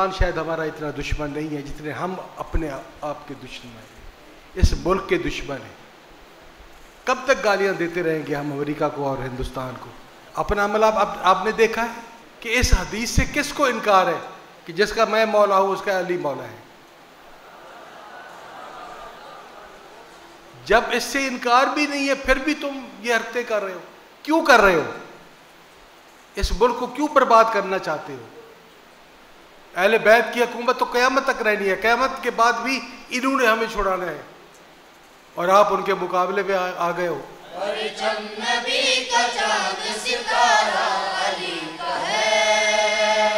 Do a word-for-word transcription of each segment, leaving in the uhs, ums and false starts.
مسلمان شاید ہمارا اتنا دشمن نہیں ہے جتنے ہم اپنے آپ کے دشمن ہیں، اس ملک کے دشمن ہیں۔ کب تک گالیاں دیتے رہیں گے ہم امریکہ کو اور ہندوستان کو؟ اپنا عمل آپ آپ نے دیکھا ہے کہ اس حدیث سے کس کو انکار ہے کہ جس کا میں مولا ہوں اس کا علی مولا ہے؟ جب اس سے انکار بھی نہیں ہے پھر بھی تم یہ حرکتیں کر رہے ہو، کیوں کر رہے ہو؟ اس ملک کو کیوں برباد کرنا چاہتے ہو؟ اہل بیت کی حکومت تو قیامت تک رہنی ہے، قیامت کے بعد بھی انہوں نے ہمیں چھڑانا ہے، اور آپ ان کے مقابلے میں آ گئے ہو۔ پرچم نبی کا چاند ستارہ علی کا ہے،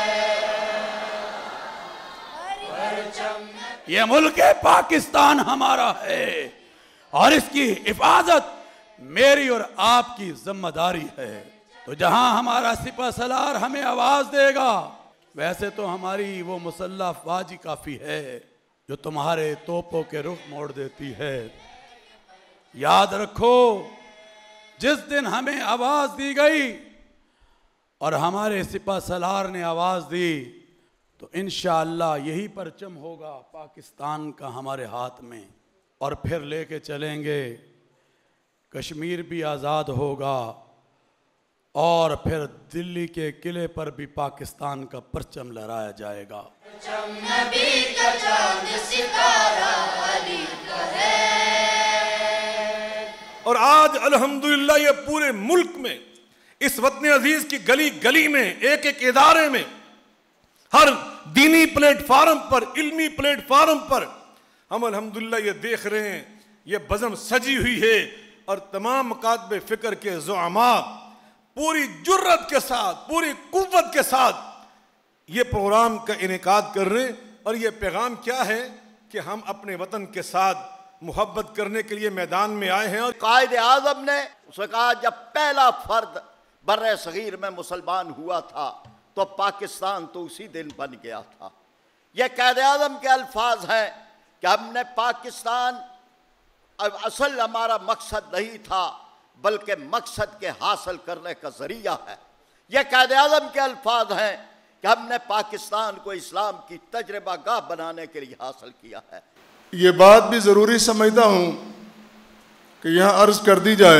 یہ ملک پاکستان ہمارا ہے اور اس کی حفاظت میری اور آپ کی ذمہ داری ہے۔ تو جہاں ہمارا سپہ سالار ہمیں آواز دے گا، ویسے تو ہماری وہ مسلح افواج ہی کافی ہے جو تمہارے توپوں کے رخ موڑ دیتی ہے۔ یاد رکھو، جس دن ہمیں آواز دی گئی اور ہمارے سپہ سالار نے آواز دی تو انشاءاللہ یہی پرچم ہوگا پاکستان کا ہمارے ہاتھ میں، اور پھر لے کے چلیں گے۔ کشمیر بھی آزاد ہوگا اور پھر دلی کے قلعے پر بھی پاکستان کا پرچم لہرایا جائے گا۔ پرچم نبی کا چاند ستارہ علی کا ہے۔ اور آج الحمدللہ یہ پورے ملک میں، اس وطن عزیز کی گلی گلی میں، ایک ایک ادارے میں، ہر دینی پلیٹ فارم پر، علمی پلیٹ فارم پر ہم الحمدللہ یہ دیکھ رہے ہیں، یہ بزم سجی ہوئی ہے، اور تمام مکاتب فکر کے زعماء پوری جرت کے ساتھ، پوری قوت کے ساتھ یہ پروگرام کا انعقاد کر رہے ہیں۔ اور یہ پیغام کیا ہے کہ ہم اپنے وطن کے ساتھ محبت کرنے کے لیے میدان میں آئے ہیں۔ اور قائد اعظم نے اس نے کہا جب پہلا فرد بر صغیر میں مسلمان ہوا تھا تو پاکستان تو اسی دن بن گیا تھا۔ یہ قائد اعظم کے الفاظ ہیں کہ ہم نے پاکستان، اصل ہمارا مقصد نہیں تھا بلکہ مقصد کے حاصل کرنے کا ذریعہ ہے۔ یہ قائد اعظم کے الفاظ ہیں کہ ہم نے پاکستان کو اسلام کی تجربہ گاہ بنانے کے لیے حاصل کیا ہے۔ یہ بات بھی ضروری سمجھتا ہوں کہ یہاں عرض کر دی جائے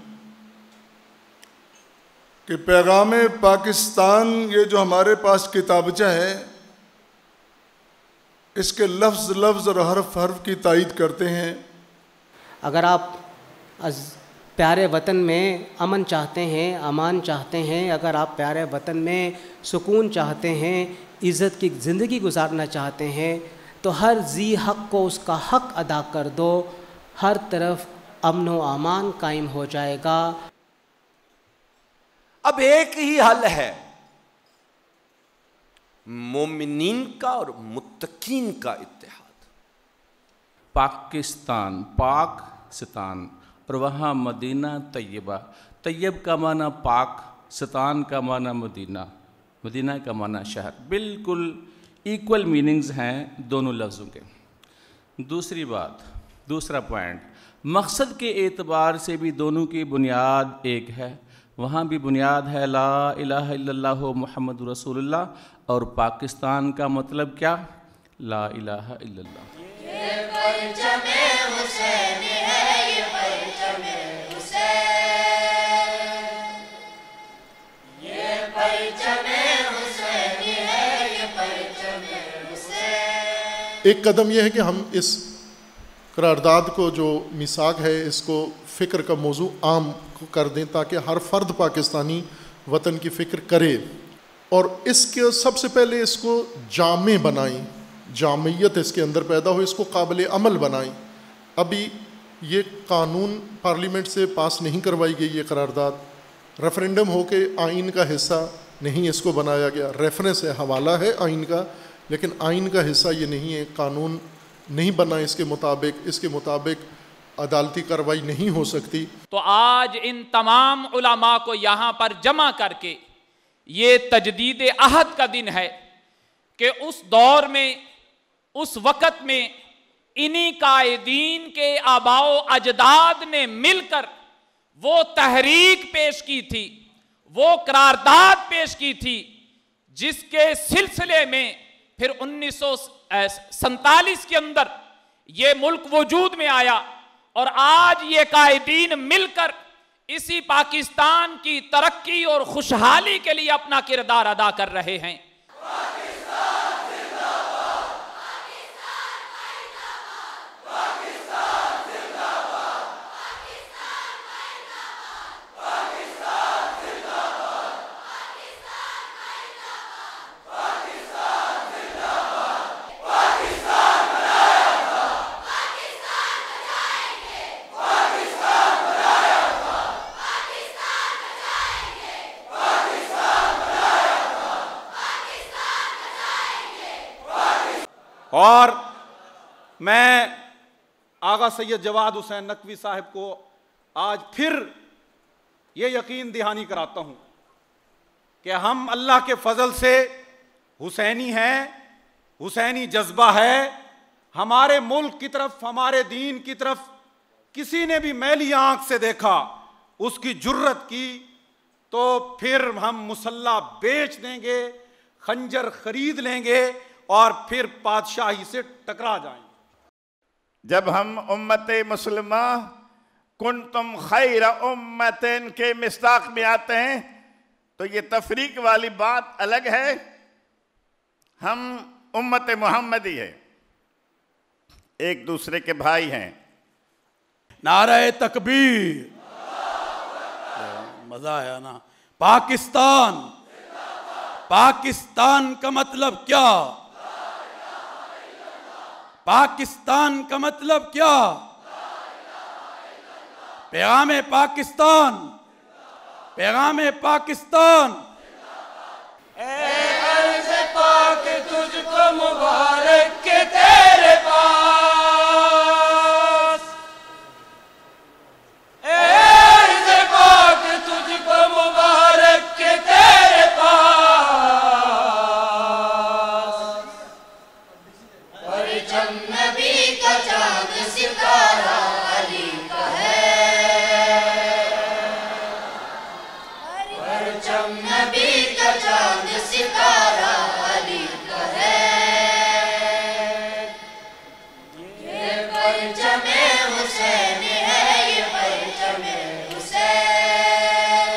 کہ پیغام پاکستان یہ جو ہمارے پاس کتابچہ ہے، اس کے لفظ لفظ اور حرف حرف کی تائید کرتے ہیں۔ اگر آپ از پیارے وطن میں امن چاہتے ہیں، امان چاہتے ہیں، اگر آپ پیارے وطن میں سکون چاہتے ہیں، عزت کی زندگی گزارنا چاہتے ہیں، تو ہر ذی حق کو اس کا حق ادا کر دو، ہر طرف امن و امان قائم ہو جائے گا۔ اب ایک ہی حل ہے، مومنین کا اور متقین کا اتحاد۔ پاکستان، پاکستان، اور وہاں مدینہ طیبہ، طیب کا معنی پاک، ستان کا معنی مدینہ، مدینہ کا معنی شہر، بالکل ایکول میننگز ہیں دونوں لفظوں کے۔ دوسری بات، دوسرا پوائنٹ، مقصد کے اعتبار سے بھی دونوں کی بنیاد ایک ہے۔ وہاں بھی بنیاد ہے لا الہ الا اللہ محمد رسول اللہ، اور پاکستان کا مطلب کیا؟ لا الہ الا اللہ۔ یہ پرچم حسین ہے، یہ پرچم حسین، یہ پرچم حسین ہے، یہ پرچم حسین۔ ایک قدم یہ ہے کہ ہم اس قرارداد کو جو میثاق ہے اس کو فکر کا موضوع عام کر دیں تاکہ ہر فرد پاکستانی وطن کی فکر کرے، اور اس کے سب سے پہلے اس کو جامع بنائیں، جامعیت اس کے اندر پیدا ہو، اس کو قابل عمل بنائیں۔ ابھی یہ قانون پارلیمنٹ سے پاس نہیں کروائی گئی، یہ قرارداد ریفرنڈم ہو کے آئین کا حصہ نہیں اس کو بنایا گیا۔ ریفرنس ہے، حوالہ ہے آئین کا، لیکن آئین کا حصہ یہ نہیں ہے، قانون نہیں بنا اس کے مطابق، اس کے مطابق عدالتی کارروائی نہیں ہو سکتی۔ تو آج ان تمام علماء کو یہاں پر جمع کر کے یہ تجدید عہد کا دن ہے کہ اس دور میں، اس وقت میں انہی قائدین کے آباء و اجداد نے مل کر وہ تحریک پیش کی تھی، وہ قرارداد پیش کی تھی، جس کے سلسلے میں پھر انیس سو سینتالیس کے اندر یہ ملک وجود میں آیا اور آج یہ قائدین مل کر اسی پاکستان کی ترقی اور خوشحالی کے لیے اپنا کردار ادا کر رہے ہیں۔ اور میں آغا سید جواد حسین نقوی صاحب کو آج پھر یہ یقین دہانی کراتا ہوں کہ ہم اللہ کے فضل سے حسینی ہیں، حسینی جذبہ ہے ہمارے ملک کی طرف، ہمارے دین کی طرف کسی نے بھی میلی آنکھ سے دیکھا، اس کی جرت کی تو پھر ہم مسلح بیچ دیں گے، خنجر خرید لیں گے اور پھر بادشاہی سے ٹکرا جائیں۔ جب ہم امت مسلمہ کنتم خیر امتین کے مصداق میں آتے ہیں تو یہ تفریق والی بات الگ ہے، ہم امت محمدی ہے، ایک دوسرے کے بھائی ہیں۔ نعرہ تکبیر، مزہ آیا نا۔ پاکستان، پاکستان کا مطلب کیا؟ پاکستان کا مطلب کیا؟ پیغام پاکستان، پیغام پاکستان۔ اے عرض پاک تجھ کو مبارک کہ تیرے پاس، اے عرض پاک تجھ کو مبارک کہ تیرے پاس، پرچم نبی کا چاند ستارہ علی کا ہے، پرچم نبی کا چاند ستارہ علی کا ہے، یہ پرچم حسین ہے، یہ پرچم حسین،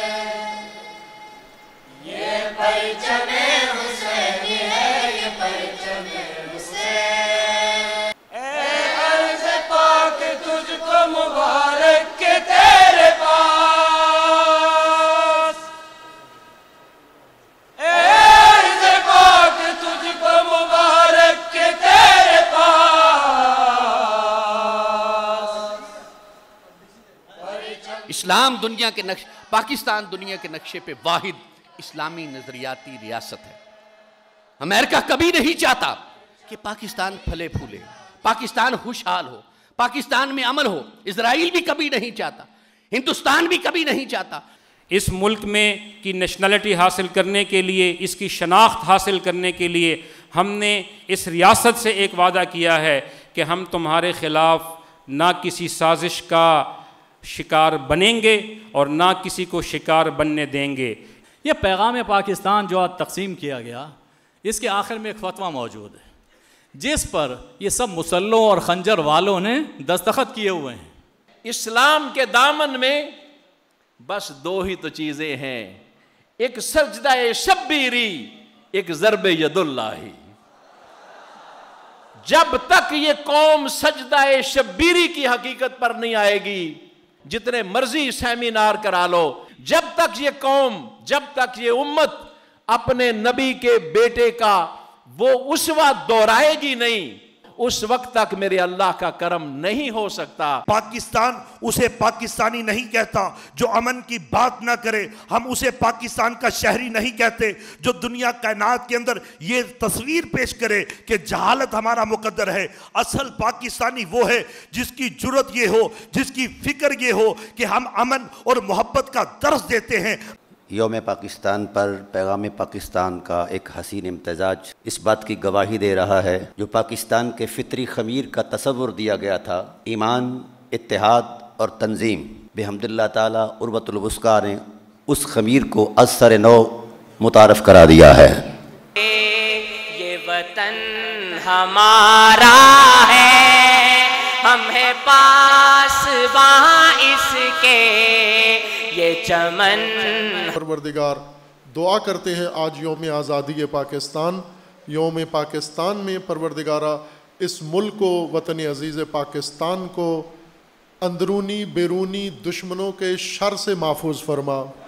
یہ پرچم حسین ہے، یہ پرچم حسین۔ اے عرض پاک تجھ کو مبارک کہ تیرے پاس، اے عرض پاک تجھ کو مبارک کہ تیرے پاس۔ اسلام دنیا کے نقش پاکستان دنیا کے نقشے پہ واحد اسلامی نظریاتی ریاست ہے۔ امریکہ کبھی نہیں چاہتا کہ پاکستان پھلے پھولے، پاکستان خوشحال ہو، پاکستان میں امن ہو۔ اسرائیل بھی کبھی نہیں چاہتا، ہندوستان بھی کبھی نہیں چاہتا۔ اس ملک میں کی نیشنلٹی حاصل کرنے کے لیے، اس کی شناخت حاصل کرنے کے لیے ہم نے اس ریاست سے ایک وعدہ کیا ہے کہ ہم تمہارے خلاف نہ کسی سازش کا شکار بنیں گے اور نہ کسی کو شکار بننے دیں گے۔ یہ پیغام پاکستان جو آج تقسیم کیا گیا، اس کے آخر میں ایک فتویٰ موجود ہے جس پر یہ سب مسلوں اور خنجر والوں نے دستخط کیے ہوئے ہیں۔ اسلام کے دامن میں بس دو ہی تو چیزیں ہیں، ایک سجدہ شبیری، ایک ضرب ید اللہ۔ جب تک یہ قوم سجدہ شبیری کی حقیقت پر نہیں آئے گی، جتنے مرضی سیمینار کرا لو، جب تک یہ قوم، جب تک یہ امت اپنے نبی کے بیٹے کا وہ اسوہ دہرائے گی نہیں، اس وقت تک میرے اللہ کا کرم نہیں ہو سکتا۔ پاکستان اسے پاکستانی نہیں کہتا جو امن کی بات نہ کرے، ہم اسے پاکستان کا شہری نہیں کہتے جو دنیا کائنات کے اندر یہ تصویر پیش کرے کہ جہالت ہمارا مقدر ہے۔ اصل پاکستانی وہ ہے جس کی جرت یہ ہو، جس کی فکر یہ ہو کہ ہم امن اور محبت کا درس دیتے ہیں۔ یوم پاکستان پر پیغام پاکستان کا ایک حسین امتزاج اس بات کی گواہی دے رہا ہے جو پاکستان کے فطری خمیر کا تصور دیا گیا تھا، ایمان، اتحاد اور تنظیم، بحمد اللہ تعالیٰ عروۃ الوثقیٰ نے اس خمیر کو از سر نو متعارف کرا دیا ہے۔ یہ वतन हमारा है, हम है पासबां इसके ये चमन। परवरदिगार दुआ करते हैं आज यौम आज़ादी पाकिस्तान, यौम पाकिस्तान में परवरदिगारा इस मुल्क को, वतन अज़ीज़ पाकिस्तान को अंदरूनी बैरूनी दुश्मनों के शर से महफूज फरमा।